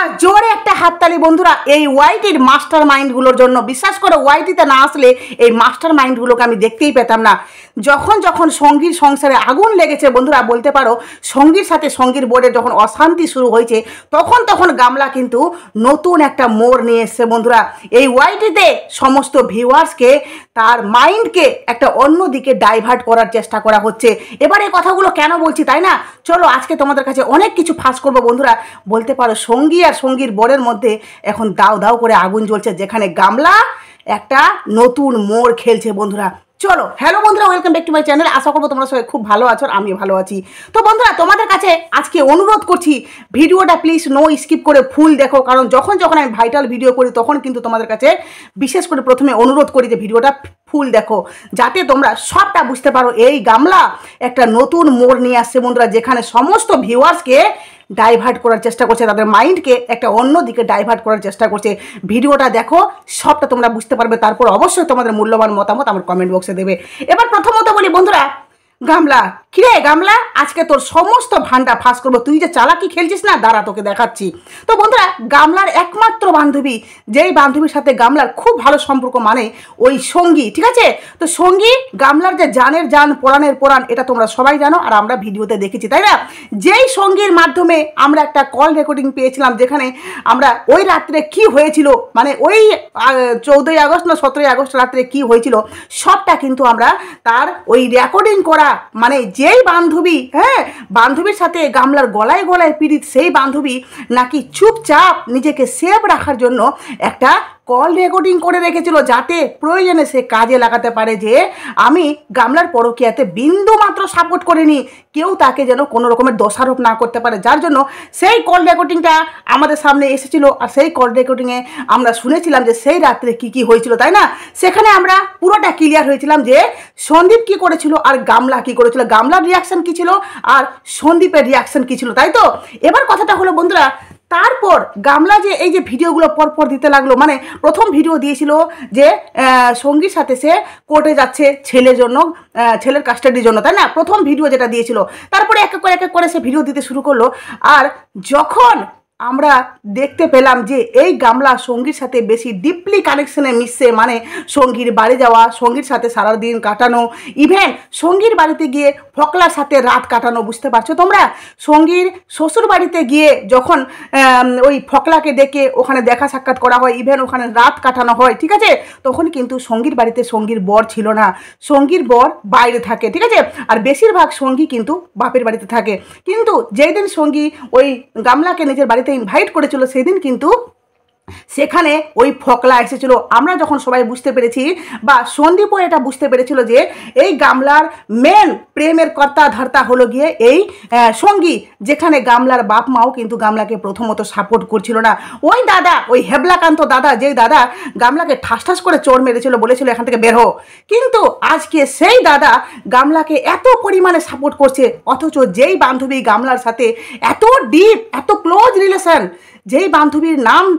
জোরে একটা হাততালি বন্ধুরা এই ওয়াইটির মাস্টার মাইন্ডগুলোর জন্য। বিশ্বাস করে ওয়াইটিতে না আসলে এই মাস্টার মাইন্ডগুলোকে আমি দেখতেই পেতাম না। যখন যখন সঙ্গীর সংসারে আগুন লেগেছে বন্ধুরা, বলতে পারো সঙ্গীর সাথে সঙ্গীর বোর্ডের যখন অশান্তি শুরু হয়েছে, তখন তখন গামলা কিন্তু নতুন একটা মোড় নিয়ে এসছে বন্ধুরা। এই ওয়াইটিতে সমস্ত ভিউয়ার্সকে তার মাইন্ডকে একটা অন্য দিকে ডাইভার্ট করার চেষ্টা করা হচ্ছে। এবার এই কথাগুলো কেন বলছি তাই না, চলো আজকে তোমাদের কাছে অনেক কিছু ফাঁস করবো বন্ধুরা। বলতে পারো সঙ্গী আর সঙ্গীর বোর্ডের মধ্যে এখন দাও দাও করে আগুন জ্বলছে, যেখানে গামলা একটা নতুন মোড় খেলছে বন্ধুরা। চলো, হ্যালো বন্ধুরা, welcome back to my channel. আশা করবো তোমরা সবাই খুব ভালো আছো, আর আমিও ভালো আছি। তো বন্ধুরা, তোমাদের কাছে আজকে অনুরোধ করছি ভিডিওটা প্লিজ নো স্কিপ করে ফুল দেখো, কারণ যখন যখন আমি ভাইটাল ভিডিও করি তখন কিন্তু তোমাদের কাছে বিশেষ করে প্রথমে অনুরোধ করি যে ভিডিওটা ফুল দেখো, যাতে তোমরা সবটা বুঝতে পারো। এই গামলা একটা নতুন মোড় নিয়ে আসছে বন্ধুরা, যেখানে সমস্ত ভিউয়ার্সকে ডাইভার্ট করার চেষ্টা করছে, তাদের মাইন্ডকে একটা অন্য দিকে ডাইভার্ট করার চেষ্টা করছে। ভিডিওটা দেখো, সবটা তোমরা বুঝতে পারবে। তারপর অবশ্যই তোমাদের মূল্যবান মতামত আমার কমেন্ট বক্সে দেবে। এবার প্রথমত বলি বন্ধুরা, গামলা কিরে গামলা, আজকে তোর সমস্ত ভান্ডা ফাঁস করবো। তুই যে চালাকি খেলছিস না, দাঁড়া তোকে দেখাচ্ছি। তো বন্ধুরা, গামলার একমাত্র বান্ধবী, যেই বান্ধবীর সাথে গামলার খুব ভালো সম্পর্ক, মানে ওই সঙ্গী, ঠিক আছে? তো সঙ্গী গামলার যে জানের জান পরাণের পরাণ, এটা তোমরা সবাই জানো, আর আমরা ভিডিওতে দেখেছি তাই না। যেই সঙ্গীর মাধ্যমে আমরা একটা কল রেকর্ডিং পেয়েছিলাম, যেখানে আমরা ওই রাত্রে কি হয়েছিল, মানে ওই 14ই আগস্ট না 17ই আগস্ট রাত্রে কি হয়েছিল, সবটা কিন্তু আমরা তার ওই রেকর্ডিং করা, মানে যেই বান্ধবী, হ্যাঁ, বান্ধবীর সাথে গামলার গলায় গলায় পীড়িত, সেই বান্ধবী নাকি চুপচাপ নিজেকে সেভ রাখার জন্য একটা কল রেকর্ডিং করে রেখেছিল, যাতে প্রয়োজনে সে কাজে লাগাতে পারে যে আমি গামলার পরকীয়াতে বিন্দু মাত্র সাপোর্ট করিনি, কেউ তাকে যেন কোনো রকমের দোষারোপ না করতে পারে। যার জন্য সেই কল রেকর্ডিংটা আমাদের সামনে এসেছিল, আর সেই কল রেকর্ডিংয়ে আমরা শুনেছিলাম যে সেই রাত্রে কি কি হয়েছিল তাই না। সেখানে আমরা পুরোটা ক্লিয়ার হয়েছিলাম যে সন্দীপ কি করেছিল আর গামলা কি করেছিল, গামলার রিয়াকশন কি ছিল আর সন্দীপের রিয়াকশন কি ছিল, তাই তো। এবার কথাটা হলো বন্ধুরা, তারপর গামলা যে এই যে ভিডিওগুলো পরপর দিতে লাগলো, মানে প্রথম ভিডিও দিয়েছিল যে সঙ্গীর সাথে সে কোর্টে যাচ্ছে ছেলের জন্য, ছেলের কাস্টাডির জন্য, তাই না, প্রথম ভিডিও যেটা দিয়েছিল। তারপরে এক এক করে সে ভিডিও দিতে শুরু করলো, আর যখন আমরা দেখতে পেলাম যে এই গামলা সঙ্গীর সাথে বেশি ডিপলি কানেকশনে মিশছে, মানে সঙ্গীর বাড়ি যাওয়া, সঙ্গীর সাথে সারাদিন কাটানো, ইভেন সঙ্গীর বাড়িতে গিয়ে ফকলার সাথে রাত কাটানো, বুঝতে পারছো তোমরা। সঙ্গীর শ্বশুর বাড়িতে গিয়ে যখন ওই ফকলাকে ডেকে ওখানে দেখা সাক্ষাৎ করা হয়, ইভেন ওখানে রাত কাটানো হয়, ঠিক আছে, তখন কিন্তু সঙ্গীর বাড়িতে সঙ্গীর বর ছিল না, সঙ্গীর বর বাইরে থাকে, ঠিক আছে, আর বেশিরভাগ সঙ্গী কিন্তু বাপের বাড়িতে থাকে। কিন্তু যেই দিন সঙ্গী ওই গামলাকে নিজের বাড়িতে ইনভাইট করেছিল, সেদিন কিন্তু সেখানে ওই ফকলা এসেছিল। আমরা যখন সবাই বুঝতে পেরেছি, বা সন্দীপও এটা বুঝতে পেরেছিল যে এই গামলার মেন প্রেমের কর্তা ধর্তা হলো গিয়ে এই সঙ্গী, যেখানে গামলার বাপ মাও কিন্তু গামলাকে প্রথমত সাপোর্ট করছিল না। ওই দাদা, ওই হেবলাকান্ত দাদা, যেই দাদা গামলাকে ঠাস ঠাস করে চোর মেরেছিল, বলেছিল এখান থেকে বের হো, কিন্তু আজকে সেই দাদা গামলাকে এত পরিমাণে সাপোর্ট করছে, অথচ যেই বান্ধবী গামলার সাথে এত ডিপ, এত ক্লোজ রিলেশন, যেই বান্ধবীর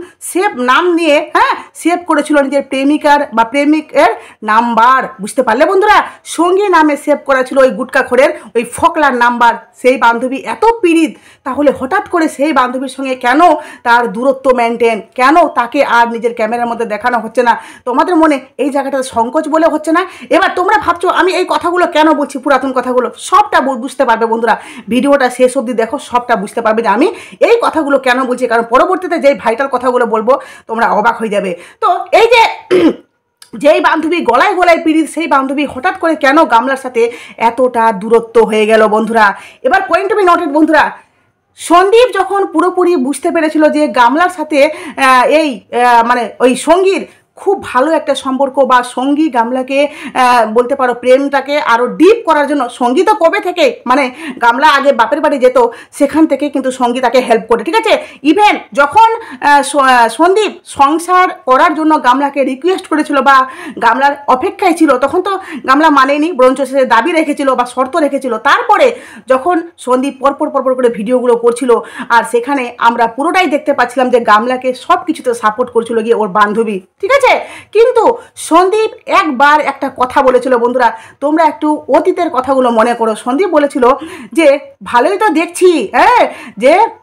নাম নিয়ে, হ্যাঁ, সেভ করেছিল নিজের প্রেমিকার বা প্রেমিকের নাম্বার, বুঝতে পারলে বন্ধুরা, সঙ্গী নামে সেভ করা ছিল ওই গুটকাখোরের ওই ফকলার নাম্বার, সেই বান্ধবী এত পীড়িত, তাহলে হঠাৎ করে সেই বান্ধবীর সঙ্গে কেন তার দূরত্ব মেনটেন, কেন তাকে আর নিজের ক্যামেরার মধ্যে দেখানো হচ্ছে না? তোমাদের মনে এই জায়গাটাতে সংকোচ বলে হচ্ছে না? এবার তোমরা ভাবছো আমি এই কথাগুলো কেন বলছি, পুরাতন কথাগুলো সবটা বুঝতে পারবে বন্ধুরা, ভিডিওটা শেষ অবধি দেখো, সবটা বুঝতে পারবে যে আমি এই কথাগুলো কেন বলছি, কারণ পরবর্তীতে যেই ভাইটাল কথাগুলো বলবো তোমরা অবাক হয়ে যাবে। তো এই যে যেই বান্ধবী গলায় গলায় পীড়িত, সেই বান্ধবী হঠাৎ করে কেন গামলার সাথে এতটা দূরত্ব হয়ে গেল বন্ধুরা। এবার পয়েন্ট টু বি নোটেড বন্ধুরা, সন্দীপ যখন পুরোপুরি বুঝতে পেরেছিল যে গামলার সাথে এই মানে ওই সঙ্গীর খুব ভালো একটা সম্পর্ক, বা সঙ্গী গামলাকে বলতে পারো প্রেমটাকে আরও ডিপ করার জন্য, সঙ্গী তো কবে থেকে, মানে গামলা আগে বাপের বাড়ি যেত, সেখান থেকে কিন্তু সঙ্গী তাকে হেল্প করে, ঠিক আছে। ইভেন যখন সন্দীপ সংসার করার জন্য গামলাকে রিকোয়েস্ট করেছিল বা গামলার অপেক্ষায় ছিল, তখন তো গামলা মানেনি, বরঞ্চ সে দাবি রেখেছিল বা শর্ত রেখেছিল। তারপরে যখন সন্দীপ পরপর করে ভিডিওগুলো করছিল, আর সেখানে আমরা পুরোটাই দেখতে পাচ্ছিলাম যে গামলাকে সব কিছুতে সাপোর্ট করছিল গিয়ে ওর বান্ধবী, ঠিক আছে। কিন্তু সন্দীপ একবার একটা কথা বলেছিল বন্ধুরা, তোমরা একটু অতীতের কথাগুলো মনে করো। সন্দীপ বলেছিল যে ভালোই তো দেখছি, হ্যাঁ, যে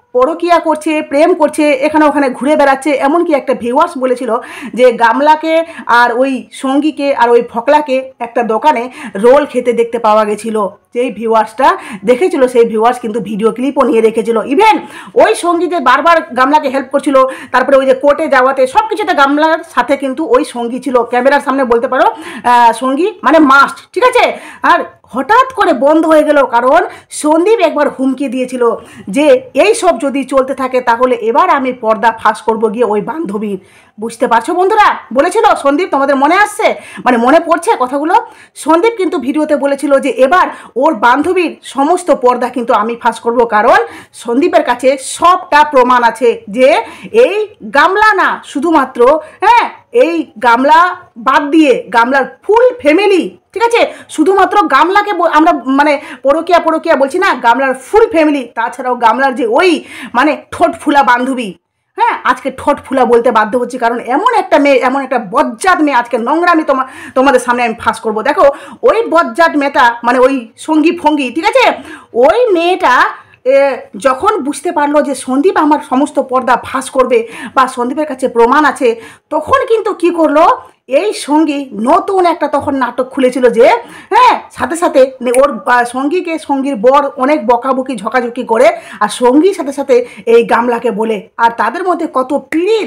পরকিয়া করছে, প্রেম করছে, এখানে ওখানে ঘুরে বেড়াচ্ছে। এমনকি একটা ভিউয়ার্স বলেছিল যে গামলাকে আর ওই সঙ্গীকে আর ওই ফকলাকে একটা দোকানে রোল খেতে দেখতে পাওয়া গেছিল। যেই ভিউয়ার্সটা দেখেছিল সেই ভিউয়ার্স কিন্তু ভিডিও ক্লিপও নিয়ে রেখেছিল। ইভেন ওই সঙ্গীতে বারবার গামলাকে হেল্প করছিল, তারপরে ওই যে কোর্টে যাওয়াতে সব কিছুতে গামলার সাথে কিন্তু ওই সঙ্গী ছিল। ক্যামেরার সামনে বলতে পারো সঙ্গী মানে মাস্ট, ঠিক আছে। আর হঠাৎ করে বন্ধ হয়ে গেল, কারণ সন্দীপ একবার হুমকি দিয়েছিল যে এই সব যদি চলতে থাকে তাহলে এবার আমি পর্দা ফাঁস করব গিয়ে ওই বান্ধবীর। বুঝতে পারছো বন্ধুরা, বলেছিল সন্দীপ, তোমাদের মনে আসছে, মানে মনে পড়ছে কথাগুলো? সন্দীপ কিন্তু ভিডিওতে বলেছিল যে এবার ওর বান্ধবীর সমস্ত পর্দা কিন্তু আমি ফাঁস করব, কারণ সন্দীপের কাছে সবটা প্রমাণ আছে যে এই গামলা না, শুধুমাত্র এই গামলা বাদ দিয়ে গামলার ফুল ফ্যামিলি, ঠিক আছে, শুধুমাত্র গামলাকে আমরা মানে পরকিয়া বলছি না, গামলার ফুল ফ্যামিলি, তাছাড়াও গামলার যে ওই মানে ঠোঁট ফুলা বান্ধবী, আজকে ঠোঁট ফুলা বলতে বাধ্য হচ্ছি, কারণ এমন একটা মেয়ে, এমন একটা বজ্জাত মেয়ে আজকে নোংরামি তোমাদের সামনে আমি ফাঁস করবো। দেখো ওই বজ্জাত মেয়েটা মানে ওই সঙ্গী ফঙ্গি, ঠিক আছে, ওই মেয়েটা যখন বুঝতে পারলো যে সন্দীপ আমার সমস্ত পর্দা ফাঁস করবে বা সন্দীপের কাছে প্রমাণ আছে, তখন কিন্তু কি করলো, এই সঙ্গী নতুন একটা তখন নাটক খুলেছিল যে সাথে সাথে ওর সঙ্গীর বর অনেক বকাবকি ঝকাঝকি করে, আর সঙ্গীর সাথে সাথে এই গামলাকে বলে, আর তাদের মধ্যে কত পীড়িত।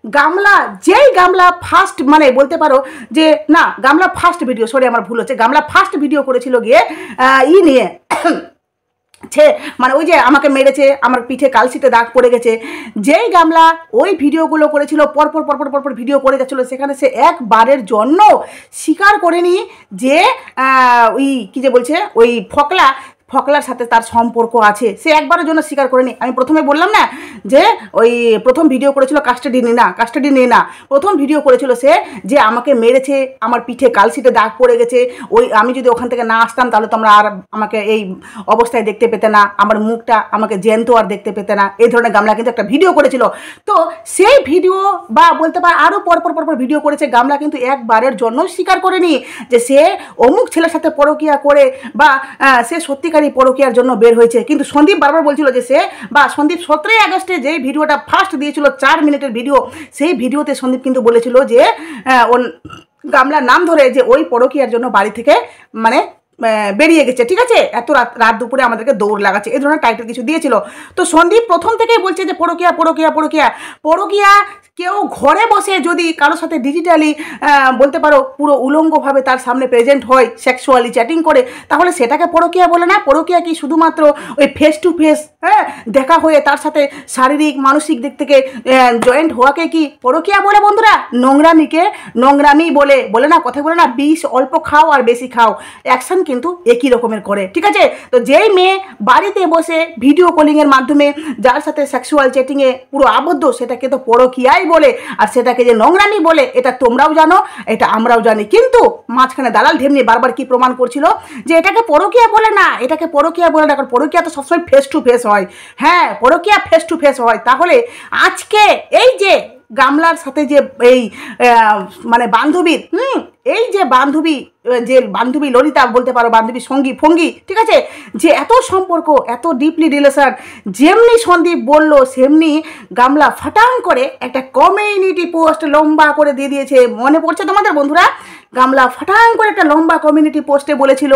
গামলা ফার্স্ট মানে বলতে পারো যে না, গামলা ফার্স্ট ভিডিও, সরি আমার ভুল হচ্ছে, গামলা ফার্স্ট ভিডিও করেছিল গিয়ে নিয়ে মানে ওই যে আমাকে মেরেছে, আমার পিঠে কালশিতে দাগ পড়ে গেছে, যেই গামলা ওই ভিডিওগুলো করেছিল, পরপর ভিডিও করে যাচ্ছিলো, সেখানে সে একবারের জন্য স্বীকার করেনি যে ওই কী যে বলছে ওই ফকলার সাথে তার সম্পর্ক আছে, সে একবারের জন্য স্বীকার করেনি। আমি প্রথমে বললাম না যে ওই প্রথম ভিডিও করেছিল কাস্টাডি নিয়ে না, প্রথম ভিডিও করেছিল সে যে আমাকে মেরেছে, আমার পিঠে কালশিতে দাগ পড়ে গেছে, ওই আমি যদি ওখান থেকে না আসতাম তাহলে তোমরা আর আমাকে এই অবস্থায় দেখতে পেতে না, আমার মুখটা আমাকে জ্যান্ত আর দেখতে পেতে না, এই ধরনের গামলা কিন্তু একটা ভিডিও করেছিল। তো সেই ভিডিও বা বলতে পার আরও পরপর ভিডিও করেছে, গামলা কিন্তু একবারের জন্য স্বীকার করেনি যে সে অমুক ছেলের সাথে পরকিয়া করে বা সে সত্যিকার পরকিয়ার জন্য বের হয়েছে। কিন্তু সন্দীপ বারবার বলছিল যে সন্দীপ 17 আগস্টে যে ভিডিওটা ফার্স্ট দিয়েছিল 4 মিনিটের ভিডিও, সেই ভিডিওতে সন্দীপ কিন্তু বলেছিল যে গামলার নাম ধরে যে ওই পরকিয়ার জন্য বাড়ি থেকে মানে বেরিয়ে গেছে, ঠিক আছে, এত রাত দুপুরে আমাদেরকে দৌড় লাগাচ্ছে, এই ধরনের টাইটেল কিছু দিয়েছিল। তো সন্দীপ প্রথম থেকেই বলছে যে পরকিয়া কেউ ঘরে বসে যদি কারোর সাথে ডিজিটালি বলতে পারো পুরো উলঙ্গভাবে তার সামনে প্রেজেন্ট হয়, সেক্সুয়ালি চ্যাটিং করে, তাহলে সেটাকে পরকিয়া বলে না। পরকিয়া কি শুধুমাত্র ওই ফেস টু ফেস দেখা হয়ে তার সাথে শারীরিক মানসিক দিক থেকে জয়েন্ট হওয়াকে কি পরকিয়া বলে? বন্ধুরা, নোংরামি বলে না, কথা বলে না, বিষ অল্প খাও আর বেশি খাও, অ্যাকশন কিন্তু একই রকমের করে, ঠিক আছে। তো যেই মেয়ে বাড়িতে বসে ভিডিও কলিংয়ের মাধ্যমে যার সাথে সেক্সুয়াল চ্যাটিংয়ে পুরো আবদ্ধ, সেটাকে তো পরকিয়াই বলে, আর সেটাকে যে নোংরামি বলে এটা তোমরাও জানো, এটা আমরাও জানি। কিন্তু মাঝখানে দালাল ঢেমনি বারবার কি প্রমাণ করছিল যে এটাকে পরকিয়া বলে না, কারণ পরকিয়া তো সবসময় ফেস টু ফেস হয়। পরকিয়া ফেস টু ফেস হয়। তাহলে আজকে এই যে গামলার সাথে যে এই মানে বান্ধবীর এই যে বান্ধবী ললিতা বলতে পারো, বান্ধবী সঙ্গী ফঙ্গি, ঠিক আছে, যে এত সম্পর্ক, এত ডিপলি রিলেশন, যেমনি সন্দীপ বলল সেমনি গামলা ফাটাং করে একটা কমিউনিটি পোস্ট লম্বা করে দিয়ে দিয়েছে। মনে পড়ছে তোমাদের বন্ধুরা? গামলা ফাটাং করে একটা লম্বা কমিউনিটি পোস্টে বলেছিল,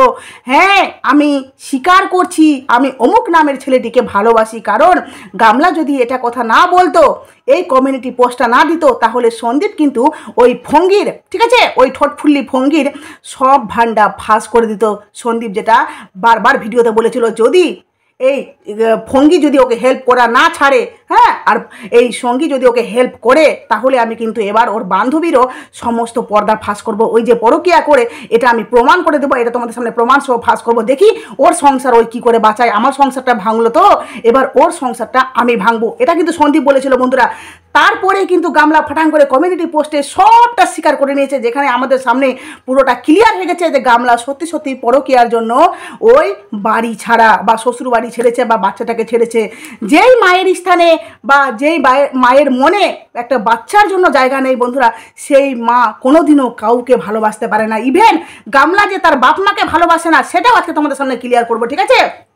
আমি স্বীকার করছি আমি অমুক নামের ছেলেটিকে ভালোবাসি। কারণ গামলা যদি এটা কথা না বলতো, এই কমিউনিটি পোস্টটা না দিত, তাহলে সন্দীপ কিন্তু ওই ফঙ্গির, ঠিক আছে, ওই ঠোঁটফুল্লি ফঙ্গির সব ভান্ডা ফাঁস করে দিত। সন্দীপ যেটা বারবার ভিডিওতে বলেছিল, যদি এই ফঙ্গি যদি ওকে হেল্প করা না ছাড়ে, আর এই সঙ্গী যদি ওকে হেল্প করে, তাহলে আমি কিন্তু এবার ওর বান্ধবীরও সমস্ত পর্দা ফাঁস করব, ওই যে পরকিয়া করে এটা আমি প্রমাণ করে দেবো, এটা তোমাদের সামনে প্রমাণ সহ ফাঁস করব, দেখি ওর সংসার ওই কী করে বাঁচায়। আমার সংসারটা ভাঙলো তো, এবার ওর সংসারটা আমি ভাঙবো, এটা কিন্তু সন্দীপ বলেছিল বন্ধুরা। তারপরে কিন্তু গামলা ফাটাং করে কমিউনিটি পোস্টে সবটা স্বীকার করে নিয়েছে, যেখানে আমাদের সামনে পুরোটা ক্লিয়ার হয়ে গেছে যে গামলা সত্যি পরকিয়ার জন্য ওই বাড়ি ছাড়া বা শ্বশুর বাড়ি ছেড়েছে বা বাচ্চাটাকে ছেড়েছে। যেই মায়ের স্থানে বা যেই মায়ের মনে একটা বাচ্চার জন্য জায়গা নেই বন্ধুরা, সেই মা কোনোদিনও কাউকে ভালোবাসতে পারে না। ইভেন গামলা যে তার বাপ মাকে ভালোবাসে না, সেটাও আজকে তোমাদের সামনে ক্লিয়ার করবো, ঠিক আছে।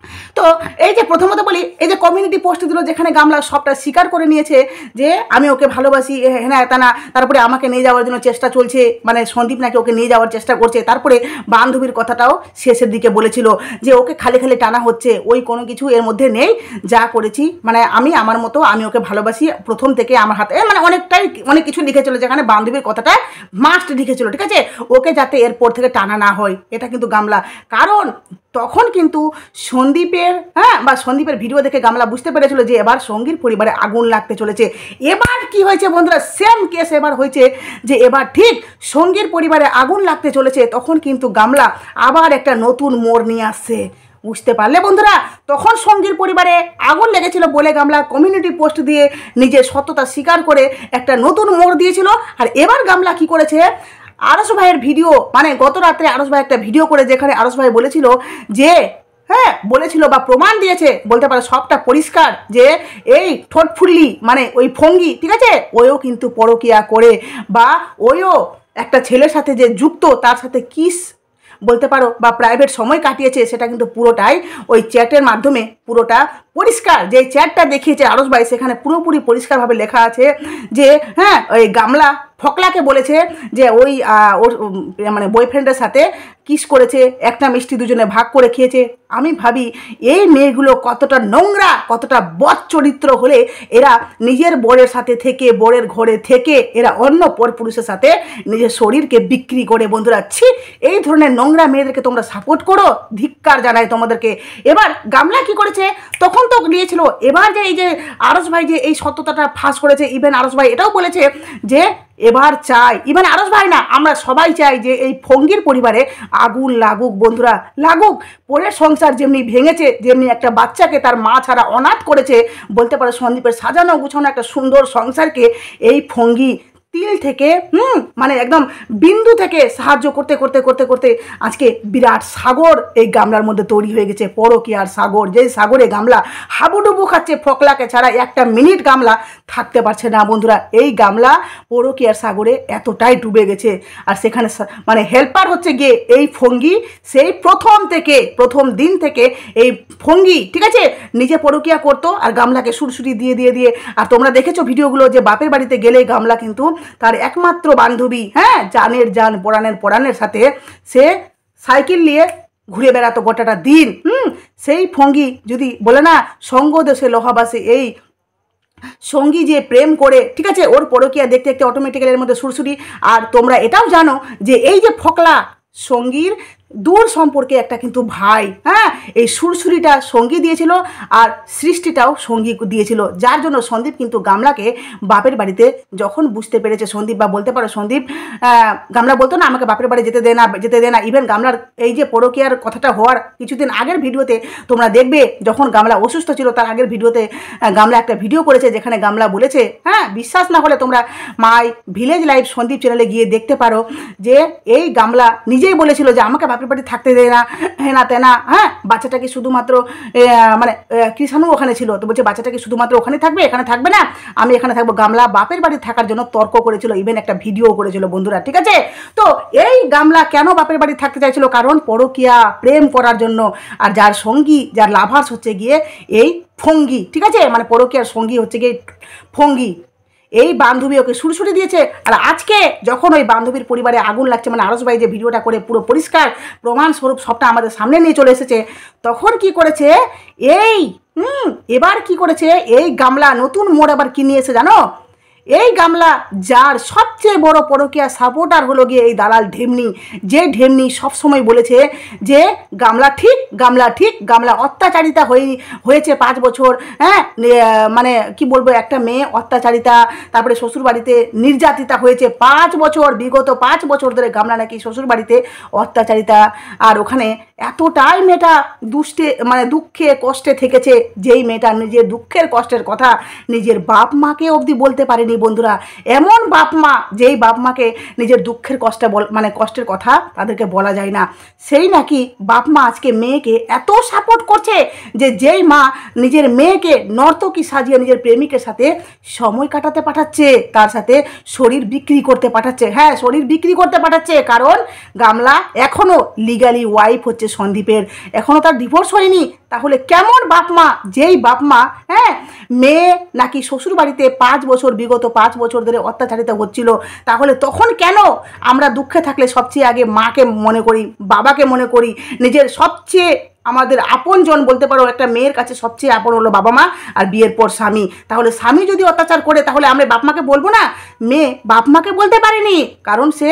তো এই যে প্রথমত বলি, এই যে কমিউনিটি পোস্ট দিল যেখানে গামলা সবটা স্বীকার করে নিয়েছে যে আমি ওকে ভালোবাসি, হ্যাঁ তা না, তারপরে আমাকে নিয়ে যাওয়ার জন্য চেষ্টা চলছে, মানে সন্দীপ নাকি ওকে নিয়ে যাওয়ার চেষ্টা করছে। তারপরে বান্ধবীর কথাটাও শেষের দিকে বলেছিল যে ওকে খালি খালি টানা হচ্ছে, ওই কোনো কিছু এর মধ্যে নেই, যা করেছি মানে আমি আমার মতো, আমি ওকে ভালোবাসি প্রথম থেকে আমার হাতে, মানে অনেক কিছু লিখেছিল যেখানে বান্ধবীর কথাটা মাস্ট লিখেছিল, ঠিক আছে, ওকে যাতে এরপর থেকে টানা না হয়, এটা কিন্তু গামলা। কারণ তখন কিন্তু সন্দীপের বা সন্দীপের ভিডিও দেখে গামলা বুঝতে পেরেছিল যে এবার সঙ্গীর পরিবারে আগুন লাগতে চলেছে। এবার কি হয়েছে বন্ধুরা, সেম কেস এবার হয়েছে যে এবার ঠিক সঙ্গীর পরিবারে আগুন লাগতে চলেছে। তখন কিন্তু গামলা আবার একটা নতুন মোড় নিয়ে আসছে, বুঝতে পারলে বন্ধুরা। তখন সঙ্গীর পরিবারে আগুন লেগেছিল বলে গামলা কমিউনিটি পোস্ট দিয়ে নিজের সত্যতা স্বীকার করে একটা নতুন মোড় দিয়েছিল। আর এবার গামলা কি করেছে, আরস ভাইয়ের ভিডিও, মানে গত রাত্রে আরস ভাই একটা ভিডিও করে যেখানে আরস ভাই বলেছিল যে বলেছিল বা প্রমাণ দিয়েছে বলতে পারে সবটা পরিষ্কার যে এই ঠোঁট ফুল্লি মানে ওই ফঙ্গি, ঠিক আছে, ওইও কিন্তু পরকিয়া করে বা ওইও একটা ছেলের সাথে যে যুক্ত তার সাথে কিস বলতে পারো বা প্রাইভেট সময় কাটিয়েছে, সেটা কিন্তু পুরোটাই ওই চ্যাটের মাধ্যমে পুরোটা পরিষ্কার। যে চ্যাটটা দেখিয়েছে আরস ভাই সেখানে পুরোপুরি পরিষ্কারভাবে লেখা আছে যে ওই গামলা ফকলাকে বলেছে যে ওই ওর মানে বয়ফ্রেন্ডের সাথে কিস করেছে, একটা মিষ্টি দুজনে ভাগ করে খেয়েছে। আমি ভাবি এই মেয়েগুলো কতটা নোংরা, কতটা বদ চরিত্র হলে এরা নিজের বরের সাথে থেকে, বরের ঘরে থেকে এরা অন্য পরপুরুষের সাথে নিজের শরীরকে বিক্রি করে। বন্ধুরা ছি, এই ধরনের নোংরা মেয়েদেরকে তোমরা সাপোর্ট করো, ধিক্কার জানাই তোমাদেরকে। এবার গামলা কি করেছে, তখন তো নিয়েছিল, এবার যে এই যে আরস ভাই যে এই সত্যতাটা ফাঁস করেছে, ইভেন আরস ভাই এটাও বলেছে যে এবার চাই, ইভেন আরস ভাই না, আমরা সবাই চাই যে এই ফঙ্গির পরিবারে আগুন লাগুক বন্ধুরা, লাগুক। পরের সংসার যেমনি ভেঙেছে, যেমনি একটা বাচ্চাকে তার মা ছাড়া অনাথ করেছে, বলতে পারে সন্দীপের সাজানো গুছানো একটা সুন্দর সংসারকে এই ফঙ্গি তিল থেকে মানে একদম বিন্দু থেকে সাহায্য করতে করতে করতে করতে আজকে বিরাট সাগর এই গামলার মধ্যে তৈরি হয়ে গেছে, পরকীয়ার সাগর। যেই সাগরে গামলা হাবুডুবু খাচ্ছে, ফকলাকে ছাড়া একটা মিনিট গামলা থাকতে পারছে না বন্ধুরা। এই গামলা পরকীয়ার সাগরে এতটাই ডুবে গেছে, আর সেখানে মানে হেল্পার হচ্ছে গিয়ে এই ফঙ্গি। সেই প্রথম দিন থেকে এই ফঙ্গি, ঠিক আছে, নিজে পরকীয়া করতো আর গামলাকে সুরসুরি দিয়ে দিয়ে দিয়ে। আর তোমরা দেখেছো ভিডিওগুলো যে বাপের বাড়িতে গেলে গামলা কিন্তু তার একমাত্র বান্ধবী, জানের জান পরাণের সাথে সে সাইকেল নিয়ে ঘুরে বেড়াতো গোটাটা দিন। সেই ফঙ্গি যদি বলে না সঙ্গ দেশে লোহাবাসে, এই সঙ্গী যে প্রেম করে, ঠিক আছে, ওর পরকীয়া দেখতে দেখতে অটোমেটিক্যালি এর মধ্যে সুরসুরি। আর তোমরা এটাও জানো যে এই যে ফকলা সঙ্গীর দূর সম্পর্কে একটা কিন্তু ভাই, এই সুরসুরিটা সঙ্গী দিয়েছিল আর সৃষ্টিটাও সঙ্গী দিয়েছিল, যার জন্য সন্দীপ কিন্তু গামলাকে বাপের বাড়িতে যখন বুঝতে পেরেছে সন্দীপ, বা বলতে পারো সন্দীপ, গামলা বলতো না আমাকে বাপের বাড়ি যেতে দে না। ইভেন গামলার এই যে পরকীয়ার কথাটা হওয়ার কিছুদিন আগের ভিডিওতে তোমরা দেখবে, যখন গামলা অসুস্থ ছিল তার আগের ভিডিওতে গামলা একটা ভিডিও করেছে যেখানে গামলা বলেছে, বিশ্বাস না হলে তোমরা মাই ভিলেজ লাইফ সন্দীপ চ্যানেলে গিয়ে দেখতে পারো, যে এই গামলা নিজেই বলেছিল যে আমাকে বাপের বাড়ি থাকতে দেয় না, না তেনা, বাচ্চাটাকে শুধুমাত্র মানে কৃষাণু ওখানে ছিল, তো বলছে বাচ্চাটাকে শুধুমাত্র ওখানে থাকবে, এখানে থাকবে না, আমি এখানে থাকবো। গামলা বাপের বাড়ি থাকার জন্য তর্ক করেছিল, ইভেন একটা ভিডিও করেছিল বন্ধুরা, ঠিক আছে। তো এই গামলা কেন বাপের বাড়ি থাকতে চাইছিল, কারণ পরকীয়া প্রেম করার জন্য। আর যার সঙ্গী, যার লাভার্স হচ্ছে গিয়ে এই ফঙ্গি, ঠিক আছে, মানে পরকীয়ার সঙ্গী হচ্ছে গিয়ে ফঙ্গি। এই বান্ধবী ওকে সুরসুরি দিয়েছে। আর আজকে যখন ওই বান্ধবীর পরিবারে আগুন লাগছে, মানে আরস ভাই যে ভিডিওটা করে পুরো পরিষ্কার প্রমাণস্বরূপ সবটা আমাদের সামনে নিয়ে চলে এসেছে, তখন কি করেছে এবার কি করেছে এই গামলা নতুন মোড় আবার কি নিয়ে এসে জানো, এই গামলা যার সবচেয়ে বড় পরকীয়া সাপোর্টার হলো গিয়ে এই দালাল ঢেমনি, যে ঢেমনি সবসময় বলেছে যে গামলা ঠিক, গামলা অত্যাচারিতা হয়েছে 5 বছর, মানে কি বলবো, একটা মেয়ে অত্যাচারিতা, তারপরে শ্বশুরবাড়িতে নির্যাতিতা হয়েছে 5 বছর, বিগত 5 বছর ধরে গামলা নাকি শ্বশুরবাড়িতে অত্যাচারিতা। আর ওখানে এতটাই মেয়েটা দুঃখে কষ্টে থেকেছে, যেই মেয়েটা নিজের দুঃখের কষ্টের কথা নিজের বাপ মাকে অবধি বলতে পারেনি বন্ধুরা। এমন বাপ মা, যেই বাপ মাকে নিজের দুঃখের কষ্টের কথা তাদেরকে বলা যায় না, সেই নাকি বাপ মা আজকে মেয়েকে এত সাপোর্ট করছে যে যেই মা নিজের মেয়েকে নর্তকী সাজিয়ে নিজের প্রেমিকের সাথে সময় কাটাতে পাঠাচ্ছে, তার সাথে শরীর বিক্রি করতে পাঠাচ্ছে, শরীর বিক্রি করতে পাঠাচ্ছে। কারণ গামলা এখনও লিগালি ওয়াইফ হচ্ছে সন্দীপের, এখনও তার ডিভোর্স হয়নি, তাহলে কেমন বাপ মা, যেই বাপ মা মেয়ে নাকি শ্বশুর বাড়িতে 5 বছর, বিগত 5 বছর ধরে অত্যাচারিত হচ্ছিল, তাহলে তখন কেন আমরা দুঃখে থাকলে সবচেয়ে আগে মাকে মনে করি, বাবাকে মনে করি, নিজের সবচেয়ে আমাদের আপনজন বলতে পারো, একটা মেয়ের কাছে সবচেয়ে আপন হলো বাবা মা আর বিয়ের পর স্বামী। তাহলে স্বামী যদি অত্যাচার করে তাহলে আমরা বাপ মাকে বলবো না? মেয়ে বাপ মাকে বলতে পারেনি, কারণ সে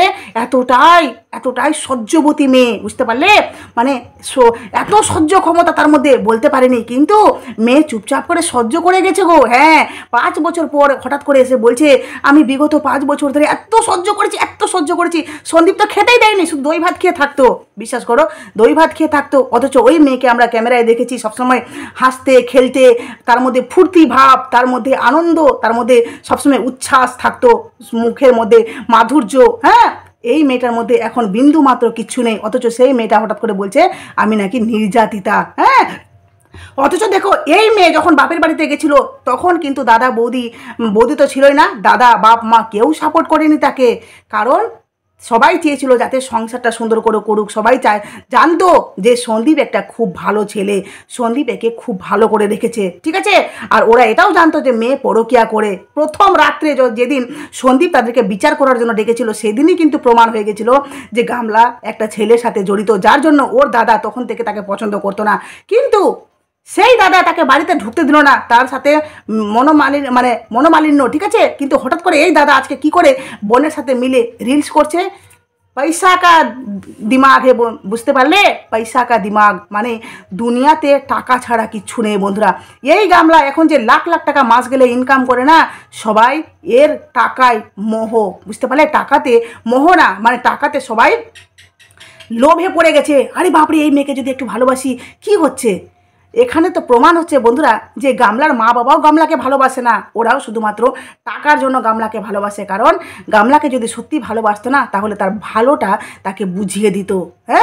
এতটাই সহ্যবতী মেয়ে, বুঝতে পারলে? মানে এত সহ্য ক্ষমতা তার মধ্যে, বলতে পারেনি, কিন্তু মেয়ে চুপচাপ করে সহ্য করে গেছে গো। 5 বছর পর হঠাৎ করে এসে বলছে আমি বিগত 5 বছর ধরে এত সহ্য করেছি। সন্দীপ তো খেতেই দেয়নি, শুধু দই ভাত খেয়ে থাকতো, বিশ্বাস করো, দই ভাত খেয়ে থাকতো। অথচ ওই মেয়েকে আমরা ক্যামেরায় দেখেছি সবসময় হাসতে খেলতে, তার মধ্যে ফুর্তি ভাব, তার মধ্যে আনন্দ, তার মধ্যে সবসময় উচ্ছ্বাস থাকতো, মুখের মধ্যে মাধুর্য। এই মেয়েটার মধ্যে এখন বিন্দু মাত্র কিচ্ছু নেই, অথচ সেই মেয়েটা হঠাৎ করে বলছে আমি নাকি নির্যাতিতা। অথচ দেখো, এই মেয়ে যখন বাপের বাড়িতে গেছিল তখন কিন্তু দাদা বৌদি তো ছিলই না, দাদা বাপ মা কেউ সাপোর্ট করেনি তাকে, কারণ সবাই চেয়েছিল যাতে সংসারটা সুন্দর করে করুক। সবাই জানতো যে সন্দীপ একটা খুব ভালো ছেলে, সন্দীপ একে খুব ভালো করে রেখেছে, ঠিক আছে? আর ওরা এটাও জানতো যে মেয়ে পরকীয়া করে। প্রথম রাত্রে যেদিন সন্দীপ তাদেরকে বিচার করার জন্য ডেকেছিল, সেদিনই কিন্তু প্রমাণ হয়ে গেছিল যে গামলা একটা ছেলের সাথে জড়িত, যার জন্য ওর দাদা তখন থেকে তাকে পছন্দ করতো না। কিন্তু সেই দাদা তাকে বাড়িতে ঢুকতে দিল না, তার সাথে মনোমালিন্য, ঠিক আছে? কিন্তু হঠাৎ করে এই দাদা আজকে কি করে বোনের সাথে মিলে রিলস করছে। পয়সা কা দিমাগ হে, বুঝতে পারলে? পয়সা কা দিমাগ, মানে দুনিয়াতে টাকা ছাড়া কিচ্ছু নেই বন্ধুরা। এই গামলা এখন যে লাখ লাখ টাকা মাস গেলে ইনকাম করে না, সবাই এর টাকায় মোহ, বুঝতে পারলে? টাকাতে মোহ না, মানে টাকাতে সবাই লোভে পড়ে গেছে। আরে বাপরে, এই মেয়েকে যদি একটু ভালোবাসি, কি হচ্ছে? এখানে তো প্রমাণ হচ্ছে বন্ধুরা যে গামলার মা বাবাও গামলাকে ভালোবাসে না, ওরাও শুধুমাত্র টাকার জন্য গামলাকে ভালোবাসে। কারণ গামলাকে যদি সত্যি ভালোবাসতো না, তাহলে তার ভালোটা তাকে বুঝিয়ে দিত।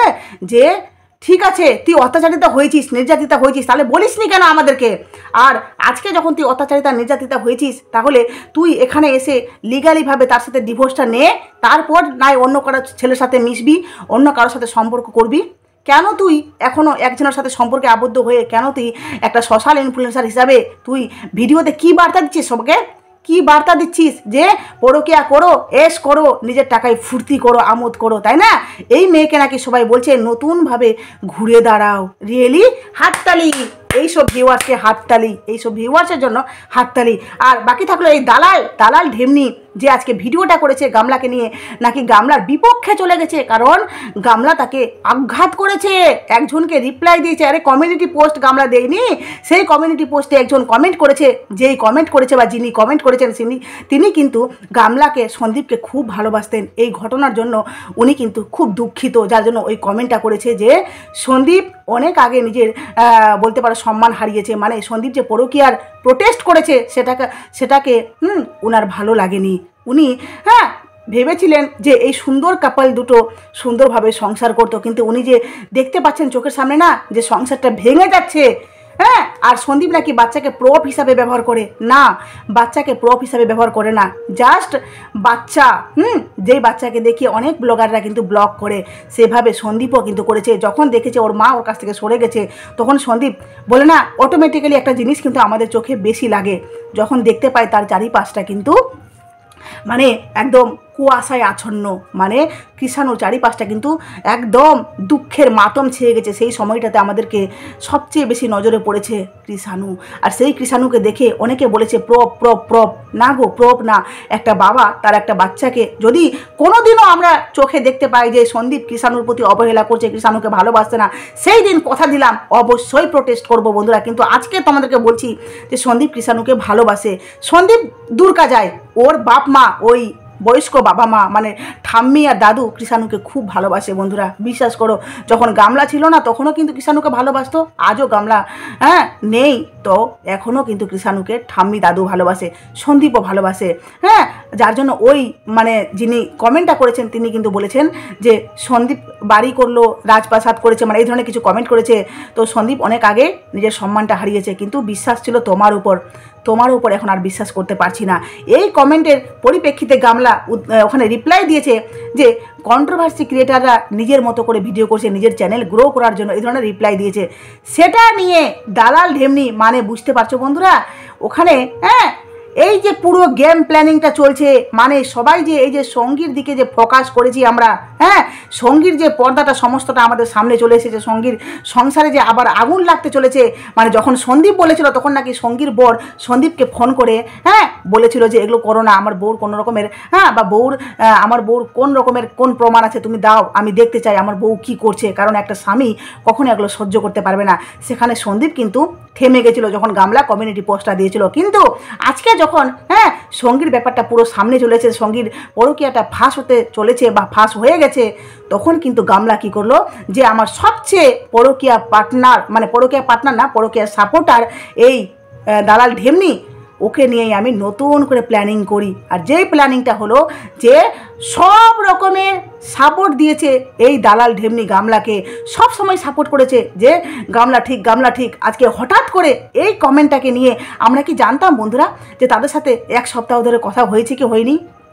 যে ঠিক আছে, তুই অত্যাচারিতা হয়েছিস, নির্যাতিতা হয়েছিস, তাহলে বলিসনি কেন আমাদেরকে? আর আজকে যখন তুই অত্যাচারিতা নির্যাতিতা হয়েছিস, তাহলে তুই এখানে এসে লিগালিভাবে তার সাথে ডিভোর্সটা নে, তারপর নাই অন্য কারো ছেলের সাথে মিশবি, অন্য কারোর সাথে সম্পর্ক করবি। কেন তুই এখনও একজনের সাথে সম্পর্কে আবদ্ধ হয়ে, কেন তুই একটা সোশ্যাল ইনফ্লুয়েন্সার হিসাবে তুই ভিডিওতে কী বার্তা দিচ্ছিস সবকে? কি বার্তা দিচ্ছিস যে পরকীয়া করো, এস করো, নিজের টাকায় ফুর্তি করো, আমোদ করো, তাই না? এই মেয়েকে নাকি সবাই বলছে নতুনভাবে ঘুরে দাঁড়াও। রিয়েলি হাততালি এইসব ভিউয়ার্সকে, হাততালি এইসব ভিউয়ার্সের জন্য হাততালি। আর বাকি থাকলো এই দালাল ঢেমনি যে আজকে ভিডিওটা করেছে গামলাকে নিয়ে, নাকি গামলার বিপক্ষে চলে গেছে, কারণ গামলা তাকে আঘাত করেছে, একজনকে রিপ্লাই দিয়েছে। আরে কমিউনিটি পোস্ট গামলা দেয়নি, সেই কমিউনিটি পোস্টে একজন কমেন্ট করেছে, যেই কমেন্ট করেছে বা যিনি কমেন্ট করেছেন তিনি কিন্তু গামলাকে, সন্দীপকে খুব ভালোবাসতেন। এই ঘটনার জন্য উনি কিন্তু খুব দুঃখিত, যার জন্য ওই কমেন্টটা করেছে যে সন্দীপ অনেক আগে নিজের বলতে পারো সম্মান হারিয়েছে, মানে সন্দীপ যে পরকীয়ার প্রোটেস্ট করেছে সেটাকে উনার ভালো লাগেনি। উনি ভেবেছিলেন যে এই সুন্দর কাপল দুটো সুন্দরভাবে সংসার করতো, কিন্তু উনি যে দেখতে পাচ্ছেন চোখের সামনে না যে সংসারটা ভেঙে যাচ্ছে। আর সন্দীপ নাকি বাচ্চাকে প্রপ হিসাবে ব্যবহার করে, না, বাচ্চাকে প্রপ হিসাবে ব্যবহার করে না, জাস্ট বাচ্চা যেই বাচ্চাকে দেখিয়ে অনেক ব্লগাররা কিন্তু ব্লগ করে, সেভাবে সন্দীপও কিন্তু করেছে। যখন দেখেছে ওর মা ওর কাছ থেকে সরে গেছে, তখন সন্দীপ বলে না, অটোমেটিক্যালি একটা জিনিস কিন্তু আমাদের চোখে বেশি লাগে, যখন দেখতে পায় তার চারিপাশটা কিন্তু মানে একদম কুয়াশায় আচ্ছন্ন, মানে কৃষাণুর চারিপাশটা কিন্তু একদম দুঃখের মাতম ছেয়ে গেছে। সেই সময়টাতে আমাদেরকে সবচেয়ে বেশি নজরে পড়েছে কৃষাণু। আর সেই কৃষাণুকে দেখে অনেকে বলেছে প্রপ না গো, প্রপ না। একটা বাবা তার একটা বাচ্চাকে যদি কোনোদিনও আমরা চোখে দেখতে পাই যে সন্দীপ কৃষাণুর প্রতি অবহেলা করছে, কৃষাণুকে ভালোবাসছে না, সেই দিন কথা দিলাম অবশ্যই প্রোটেস্ট করবো বন্ধুরা। কিন্তু আজকে তোমাদেরকে বলছি যে সন্দীপ কৃষাণুকে ভালোবাসে। সন্দীপ দুর্গা যায়, ওর বাপ মা, ওই বয়স্ক বাবা মা মানে ঠাম্মি আর দাদু কৃষাণুকে খুব ভালোবাসে বন্ধুরা, বিশ্বাস করো। যখন গামলা ছিল না তখনও কিন্তু কৃষাণুকে ভালোবাসতো, আজও গামলা নেই তো এখনও কিন্তু কৃষাণুকে ঠাম্মি দাদু ভালোবাসে, সন্দীপও ভালোবাসে। যার জন্য ওই মানে যিনি কমেন্টটা করেছেন তিনি কিন্তু বলেছেন যে সন্দীপ বাড়ি করলো, রাজপ্রাসাদ করেছে, মানে এই ধরনের কিছু কমেন্ট করেছে। তো সন্দীপ অনেক আগে নিজের সম্মানটা হারিয়েছে, কিন্তু বিশ্বাস ছিল তোমার উপর এখন আর বিশ্বাস করতে পারছি না। এই কমেন্টের পরিপ্রেক্ষিতে গামলা গামলা ওখানে রিপ্লাই দিয়েছে যে কন্ট্রোভার্সি ক্রিয়েটাররা নিজের মতো করে ভিডিও করছে নিজের চ্যানেল গ্রো করার জন্য, এই ধরনের রিপ্লাই দিয়েছে। সেটা নিয়ে দালাল ঢেমনি মানে বুঝতে পারছো বন্ধুরা, ওখানে এই যে পুরো গেম প্ল্যানিংটা চলছে, মানে সবাই যে এই যে সঙ্গীর দিকে যে ফোকাস করেছি আমরা, সঙ্গীর যে পর্দাটা সমস্তটা আমাদের সামনে চলে এসেছে, সঙ্গীর সংসারে যে আবার আগুন লাগতে চলেছে। মানে যখন সন্দীপ বলেছিল তখন নাকি সঙ্গীর বর সন্দীপকে ফোন করে বলেছিল যে এগুলো করো না, আমার বউর কোনো রকমের বা আমার বউর কোন রকমের কোন প্রমাণ আছে তুমি দাও, আমি দেখতে চাই আমার বউ কি করছে, কারণ একটা স্বামী কখনো এগুলো সহ্য করতে পারবে না। সেখানে সন্দীপ কিন্তু থেমে গেছিল যখন গামলা কমিউনিটি পোস্টটা দিয়েছিল। কিন্তু আজকে যখন সঙ্গীর ব্যাপারটা পুরো সামনে চলেছে, সঙ্গীর পরকীয়াটা ফাঁস হতে চলেছে বা ফাঁস হয়ে গেছে, তখন কিন্তু গামলা কি করলো যে আমার সবচেয়ে পরকীয়া পার্টনার, মানে পরকীয়া পার্টনার না, পরকীয়া সাপোর্টার এই দালাল ঢেমনি, ওকে নিয়েই আমি নতুন করে প্ল্যানিং করি। আর যেই প্ল্যানিংটা হলো যে সব রকমের সাপোর্ট দিয়েছে এই দালাল ঢেমনি গামলাকে, সব সময় সাপোর্ট করেছে যে গামলা ঠিক গামলা ঠিক। আজকে হঠাৎ করে এই কমেন্টটাকে নিয়ে আমরা কি জানতাম বন্ধুরা যে তাদের সাথে এক সপ্তাহ ধরে কথা হয়েছে কি হয়নি?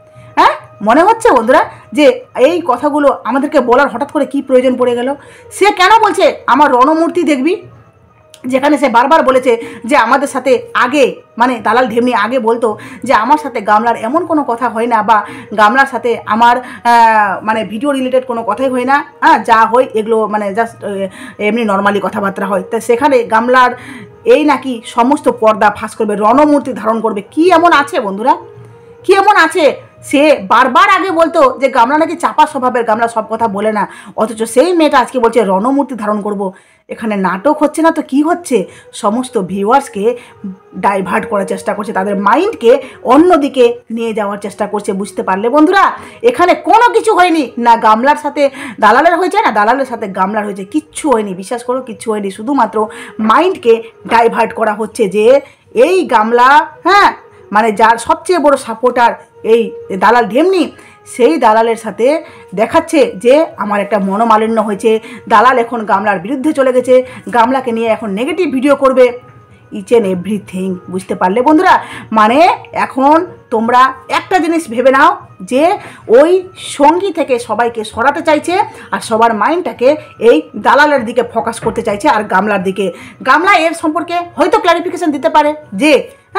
মনে হচ্ছে বন্ধুরা যে এই কথাগুলো আমাদেরকে বলার হঠাৎ করে কি প্রয়োজন পড়ে গেল? সে কেন বলছে আমার রণমূর্তি দেখবি, যেখানে সে বারবার বলেছে যে আমাদের সাথে আগে, মানে দালাল ঢেমনি আগে বলতো যে আমার সাথে গামলার এমন কোনো কথা হয় না, বা গামলার সাথে আমার মানে ভিডিও রিলেটেড কোনো কথাই হয় না, যা হয় এগুলো মানে জাস্ট এমনি নর্মালি কথাবার্তা হয়। তা সেখানে গামলার এই নাকি সমস্ত পর্দা ফাঁস করবে, রণমূর্তি ধারণ করবে। কি এমন আছে বন্ধুরা, কি এমন আছে? সে বারবার আগে বলতো যে গামলা নাকি চাপা স্বভাবের, গামলা সব কথা বলে না, অথচ সেই মেয়েটা আজকে বলছে রণমূর্তি ধারণ করব। এখানে নাটক হচ্ছে না তো কি হচ্ছে? সমস্ত ভিউয়ার্সকে ডাইভার্ট করার চেষ্টা করছে, তাদের মাইন্ডকে অন্যদিকে নিয়ে যাওয়ার চেষ্টা করছে। বুঝতে পারলে বন্ধুরা, এখানে কোনো কিছু হয়নি, না গামলার সাথে দালালের হয়েছে না দালালের সাথে গামলার হয়েছে, কিচ্ছু হয়নি, বিশ্বাস করো কিচ্ছু হয়নি। শুধুমাত্র মাইন্ডকে ডাইভার্ট করা হচ্ছে যে এই গামলা মানে যার সবচেয়ে বড় সাপোর্টার এই দালাল ঢেমনি, সেই দালালের সাথে দেখাচ্ছে যে আমার একটা মনোমালিন্য হয়েছে, দালাল এখন গামলার বিরুদ্ধে চলে গেছে, গামলাকে নিয়ে এখন নেগেটিভ ভিডিও করবে, ইচ অ্যান্ড এভরিথিং। বুঝতে পারলে বন্ধুরা, মানে এখন তোমরা একটা জিনিস ভেবে নাও যে ওই সঙ্গী থেকে সবাইকে সরাতে চাইছে আর সবার মাইন্ডটাকে এই দালালের দিকে ফোকাস করতে চাইছে আর গামলার দিকে। গামলা এর সম্পর্কে হয়তো ক্লারিফিকেশন দিতে পারে যে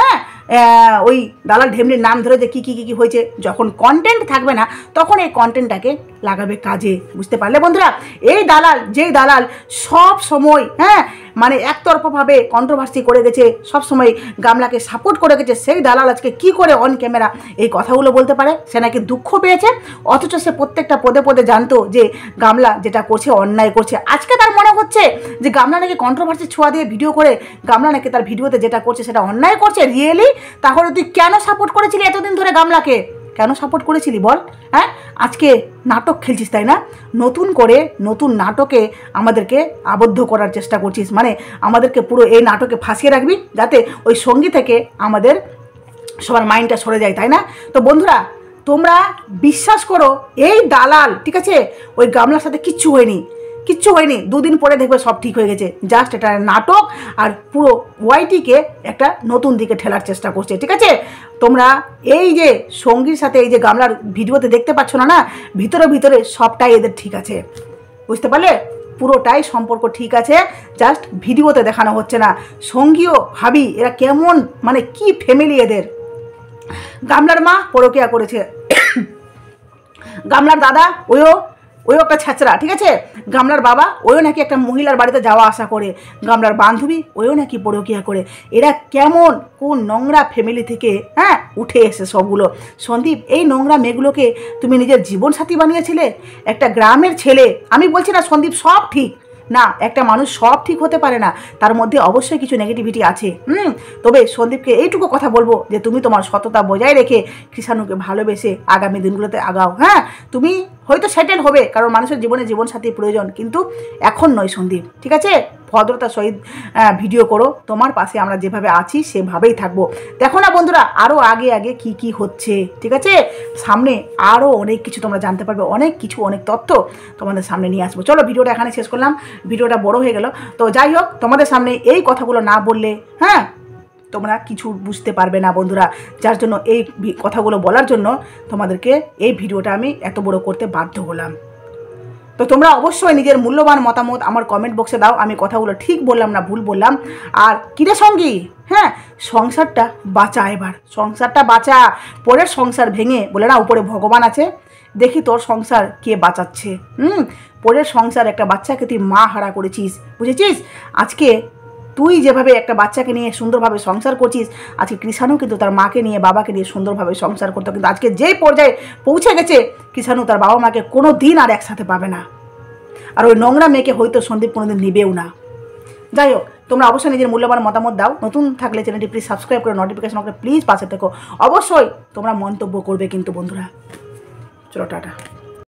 ওই দালাল ঢেমনির নাম ধরে যে কী কী কী কী হয়েছে, যখন কন্টেন্ট থাকবে না তখন এই কন্টেন্টটাকে লাগাবে কাজে। বুঝতে পারলে বন্ধুরা, এই দালাল, যেই দালাল সব সময় মানে একতরফাভাবে কন্ট্রোভার্সি করে গেছে, সব সময় গামলাকে সাপোর্ট করে গেছে, সেই দালাল আজকে কি করে অন ক্যামেরা এই কথাগুলো বলতে পারে? সে নাকি দুঃখ পেয়েছে, অথচ সে প্রত্যেকটা পদে পদে জানতো যে গামলা যেটা করছে অন্যায় করছে। আজকে তার মনে হচ্ছে যে গামলা নাকি কন্ট্রোভার্সি ছোঁয়া দিয়ে ভিডিও করে গামলা নাকি তার ভিডিওতে যেটা করছে সেটা অন্যায় করছে। রিয়েলি? তাহলে তুই কেন সাপোর্ট করেছিলি এতদিন ধরে গামলাকে? কেন সাপোর্ট করেছিলি বল? আজকে নাটক খেলছিস তাই না? নতুন করে নতুন নাটকে আমাদেরকে আবদ্ধ করার চেষ্টা করছিস, মানে আমাদেরকে পুরো এই নাটকে ফাঁসিয়ে রাখবি যাতে ওই সঙ্গী থেকে আমাদের সবার মাইন্ডটা সরে যায়, তাই না? তো বন্ধুরা, তোমরা বিশ্বাস করো এই দালাল, ঠিক আছে, ওই গামলার সাথে কিচ্ছু হয়নি, কিচ্ছু হয়নি। দুদিন পরে দেখবে সব ঠিক হয়ে গেছে, জাস্ট এটা নাটক আর পুরো ওয়াইটিকে একটা নতুন দিকে ঠেলার চেষ্টা করছে, ঠিক আছে? তোমরা এই যে সঙ্গীর সাথে এই যে গামলার ভিডিওতে দেখতে পাচ্ছ না, না ভিতরে ভিতরে সবটাই এদের ঠিক আছে। বুঝতে পারলে? পুরোটাই সম্পর্ক ঠিক আছে, জাস্ট ভিডিওতে দেখানো হচ্ছে না। সঙ্গীও ভাবি এরা কেমন, মানে কি ফ্যামিলি এদের। গামলার মা পরকীয়া করেছে, গামলার দাদা ওইও একটা ছ্যাঁচড়া, ঠিক আছে? গামলার বাবা ওইও নাকি একটা মহিলার বাড়িতে যাওয়া আসা করে, গামলার বান্ধবী ওইও নাকি পরকীয়া করে। এরা কেমন কোন নোংরা ফ্যামিলি থেকে উঠে এসে সবগুলো। সন্দীপ, এই নোংরা মেয়েগুলোকে তুমি নিজের জীবনসাথী বানিয়েছিলে? একটা গ্রামের ছেলে, আমি বলছি না সন্দীপ সব ঠিক না, একটা মানুষ সব ঠিক হতে পারে না, তার মধ্যে অবশ্যই কিছু নেগেটিভিটি আছে। তবে সন্দীপকে এইটুকু কথা বলবো যে তুমি তোমার সততা বজায় রেখে কৃষাণুকে ভালোবেসে আগামী দিনগুলোতে আগাও। তুমি হয়তো সেটেল হবে, কারণ মানুষের জীবনে জীবনসাথী প্রয়োজন, কিন্তু এখন নয় সন্দীপ, ঠিক আছে? ভদ্রতা সহিত ভিডিও করো, তোমার পাশে আমরা যেভাবে আছি সেভাবেই থাকবো। দেখো না বন্ধুরা, আরও আগে আগে কি কি হচ্ছে, ঠিক আছে? সামনে আরও অনেক কিছু তোমরা জানতে পারবে, অনেক কিছু, অনেক তথ্য তোমাদের সামনে নিয়ে আসবো। চলো, ভিডিওটা এখানে শেষ করলাম, ভিডিওটা বড় হয়ে গেল। তো যাই হোক, তোমাদের সামনে এই কথাগুলো না বললে তোমরা কিছু বুঝতে পারবে না বন্ধুরা, যার জন্য এই কথাগুলো বলার জন্য তোমাদেরকে এই ভিডিওটা আমি এত বড় করতে বাধ্য হলাম। তো তোমরা অবশ্যই নিজের মূল্যবান মতামত আমার কমেন্ট বক্সে দাও, আমি কথাগুলো ঠিক বললাম না ভুল বললাম। আর কিরে সঙ্গী, হ্যাঁ সংসারটা বাঁচা, এবার সংসারটা বাঁচা, পরের সংসার ভেঙে বলে না উপরে ভগবান আছে, দেখি তোর সংসার কে বাঁচাচ্ছে। পরের সংসার একটা বাচ্চাকে তুই মা হারা করেছিস, বুঝেছিস? আজকে তুই যেভাবে একটা বাচ্চাকে নিয়ে সুন্দরভাবে সংসার করছিস, আজকে কৃষাণু কিন্তু তার মাকে নিয়ে বাবাকে নিয়ে সুন্দরভাবে সংসার করতো, কিন্তু আজকে যেই পর্যায়ে পৌঁছে গেছে কৃষাণু তার বাবা মাকে কোনো দিন আর একসাথে পাবে না, আর ওই নোংরা মেয়েকে হয়তো সন্দীপ কোনোদিন নিবেও না। যাই হোক, তোমরা অবশ্যই নিজের মূল্যবান মতামত দাও। নতুন থাকলে চ্যানেলটি প্লিজ সাবস্ক্রাইব করে নোটিফিকেশন করে প্লিজ পাশে থেকো। অবশ্যই তোমরা মন্তব্য করবে কিন্তু বন্ধুরা। চলো টাটা।